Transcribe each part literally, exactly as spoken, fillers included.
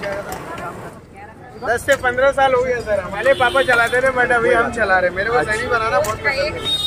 दस से पंद्रह साल हो गया सर। हमारे पापा चलाते थे बट अभी हम चला रहे। मेरे को सैंडविच बनाना बहुत पसंद है।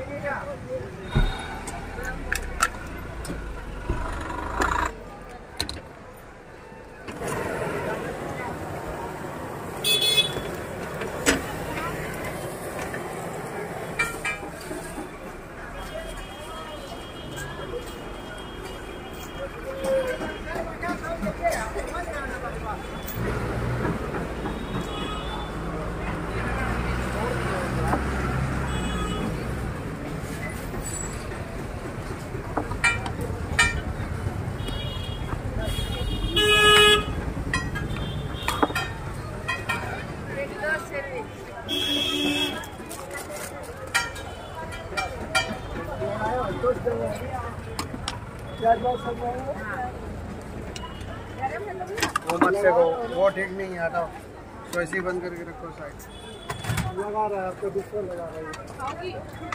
वो मत से को वो ठीक नहीं है, हटाओ। तो ऐसे ही बंद करके रखो साइड। लगा रहा है आपको, दूसरा लगा रहा है।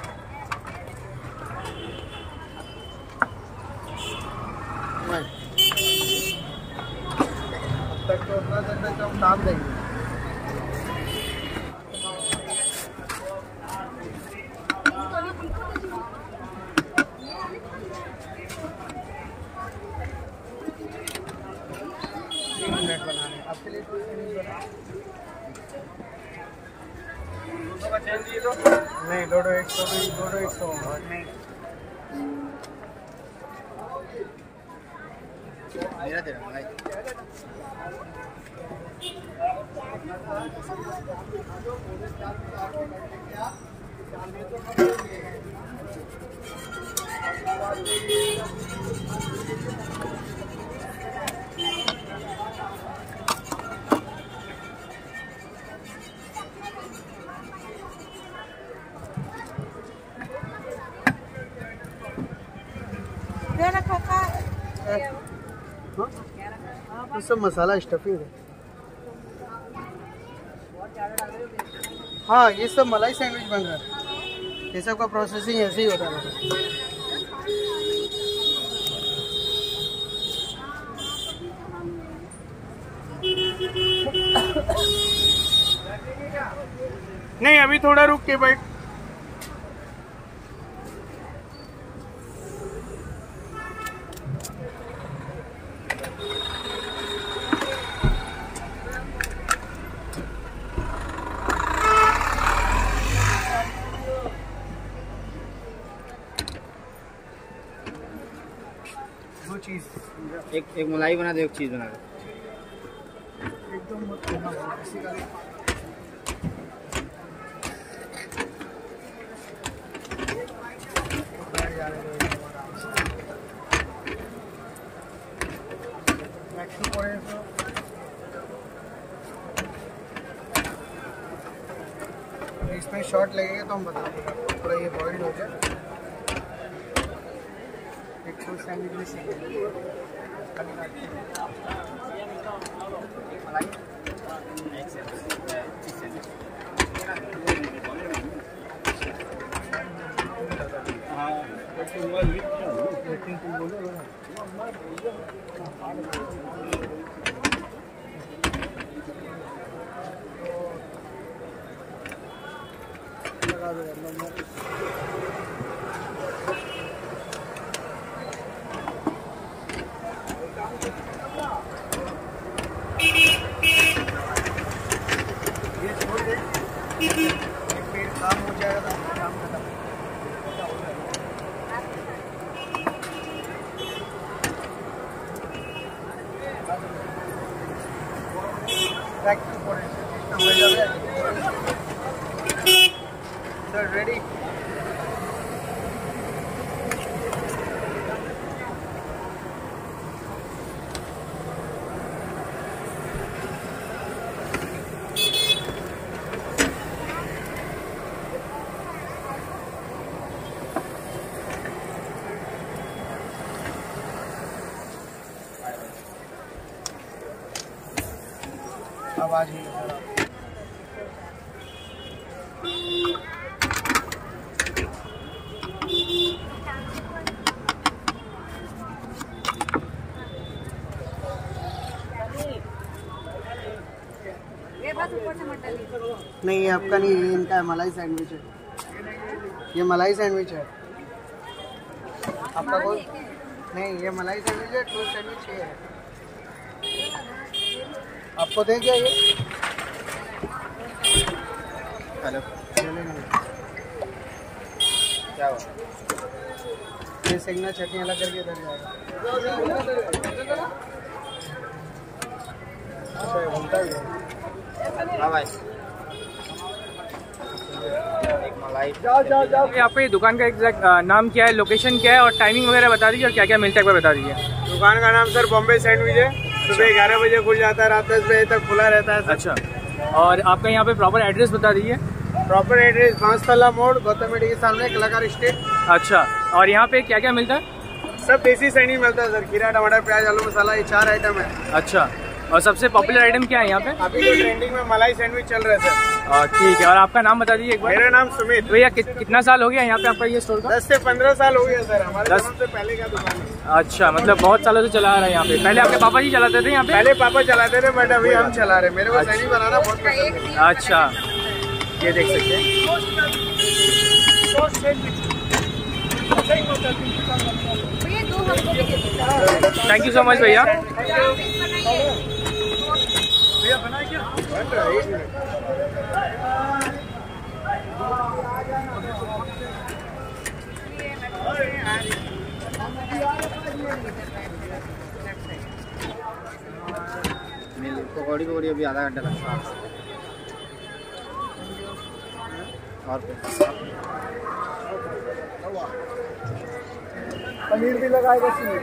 अब तक तो उतना देर तक हम काम देंगे। आपके लिए का चेंज दिए तो नहीं, दो दो एक सौ दो दो एक सौ नहीं मेरा दे रहा है। ये सब मसाला स्टफिंग है। हाँ, ये सब मलाई सैंडविच बन रहा है। ये सब का प्रोसेसिंग ऐसे ही होता है। नहीं, अभी थोड़ा रुक के बैठ। दो चीज, एक एक मलाई बना दो, एक चीज बना दो। एकदम मत करना किसी का। इसमें शॉर्ट लगेगा तो हम बता देंगे। पूरा ये बॉइल्ड हो जाए। एक फुल सैंडविच में से लगा दो। ये छोड़ दे, फिर काम हो जाएगा तो काम खत्म। Sir, ready? आवाज नहीं आ रहा। सॉस ऊपर से मत डालिए। नहीं ये आपका नहीं, ये इनका है, मलाई सैंडविच है, ये मलाई सैंडविच है। आपका कौन? नहीं ये मलाई सैंडविच है, टोस्ट सैंडविच ये है। आपको दें क्या ये? हेलो, चलेंगे क्या हुआ? ये सेंगना चटनी अलग करके इधर जाएगा। अच्छा ये बनता भी है। हाँ भाई, एक मलाई। जाओ जाओ जाओ। ये आपका ये दुकान का एग्जैक्ट नाम क्या है, लोकेशन क्या है और टाइमिंग वगैरह बता दीजिए और क्या क्या मिलता है एक बार बता दीजिए। दुकान का नाम सर बॉम्बे सैंडविच है। सुबह ग्यारह बजे खुल जाता है, रात दस बजे तक खुला रहता है सर। अच्छा, और आपका यहाँ पे प्रॉपर एड्रेस बता दीजिए। प्रॉपर एड्रेस पाँच तला मोड़, गौतम मेडी के सामने, कलाकार स्टेट। अच्छा, और यहाँ पे क्या क्या मिलता है? सब देसी सैंडविच मिलता है सर, खीरा टमाटर प्याज आलू मसाला, ये चार आइटम है। अच्छा, और सबसे पॉपुलर आइटम क्या है यहाँ पे? अभी जो ट्रेंडिंग में मलाई सैंडविच चल रहा है सर। और ठीक है, और आपका नाम बता दीजिए एक बार। मेरा नाम सुमित। भैया कि, कितना साल हो गया यहाँ पे आपका ये स्टोर का? दस से पंद्रह साल हो गया सर, हमारे दस- जन्म से पहले का दुकान है। अच्छा, मतलब बहुत सालों से चला आ रहा है यहाँ पे। पहले आपके पापा जी चलाते थे यहाँ पे? पहले पापा चलाते थे बट अभी हम चला रहे हैं। मेरे को सैंडविच बनाना बहुत पसंद है। अच्छा, ये देख सकते हैं। भैया दो हमको भी दे दो। थैंक यू सो मच भैया। भैया बना क्या? बन रहा है, एक मिनट। पकौड़ी पकौड़ी अभी आधा घंटा लगता है। और पनीर भी लगाएगा सुमित।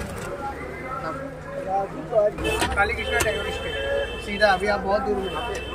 काली कृष्णा टैगोर स्टेट सीधा। अभी आप बहुत दूर में